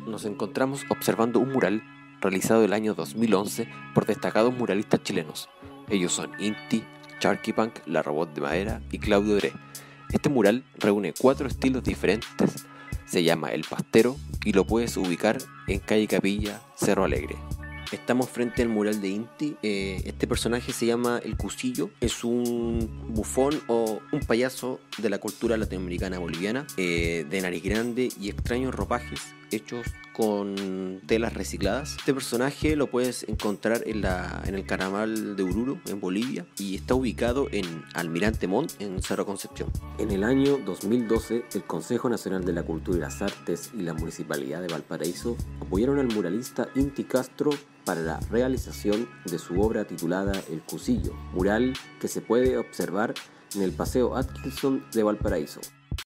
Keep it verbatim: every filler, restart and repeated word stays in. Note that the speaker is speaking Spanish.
nos encontramos observando un mural realizado el año dos mil once por destacados muralistas chilenos. Ellos son Inti, Charkypunk, La Robot de Madera y Claudio Dre. Este mural reúne cuatro estilos diferentes, se llama El Pastero y lo puedes ubicar en calle Capilla, Cerro Alegre. Estamos frente al mural de Inti. Eh, este personaje se llama El Cusillo. Es un bufón o un payaso de la cultura latinoamericana boliviana, eh, de nariz grande y extraños ropajes hechos con telas recicladas. Este personaje lo puedes encontrar en, la, en el Carnaval de Oruro, en Bolivia, y está ubicado en Almirante Montt, en Cerro Concepción. En el año dos mil doce, el Consejo Nacional de la Cultura y las Artes y la Municipalidad de Valparaíso apoyaron al muralista Inti Castro para la realización de su obra titulada El Cusillo, mural que se puede observar en el Paseo Atkinson de Valparaíso.